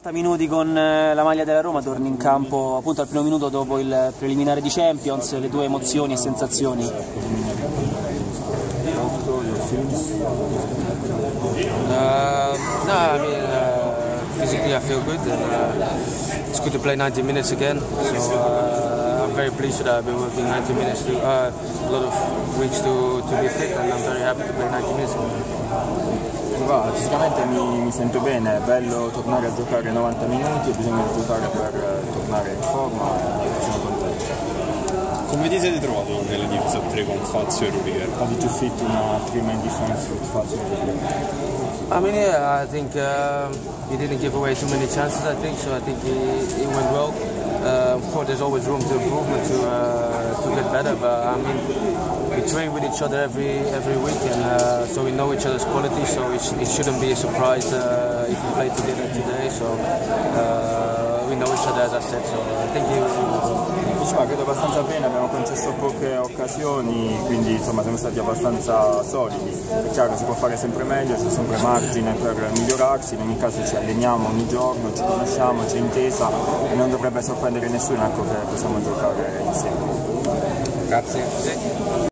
Minuti con la maglia della Roma, torni in campo appunto al primo minuto dopo il preliminare di Champions, le tue emozioni e sensazioni? Physically I feel good and it's good to play 90 minutes again. So I'm very pleased that I've been working 90 minutes, a lot of weeks to be fit, and I'm very happy to play 90 minutes. Fisicamente mi sento bene, è bello tornare a giocare 90 minuti, ho bisogno di giocare per tornare in forma e sono contento. Come ti siete trovato nella difesa 3 con Fazio e Rudiger? How did you fit in a three-man defense with Fazio and Rudiger? I mean, I think he didn't give away too many chances. I think he went well. Of course, there's always room to improvement to get better. But I mean, we train with each other every week, and so we know each other's quality. So it shouldn't be a surprise if we play together today. So we know each other, as I said. So I think credo abbastanza bene, abbiamo concesso poche occasioni, quindi insomma siamo stati abbastanza solidi. È chiaro, si può fare sempre meglio, c'è sempre margine per migliorarsi, in ogni caso ci alleniamo ogni giorno, ci conosciamo, c'è intesa e non dovrebbe sorprendere nessuno, ecco, che possiamo giocare insieme. Grazie.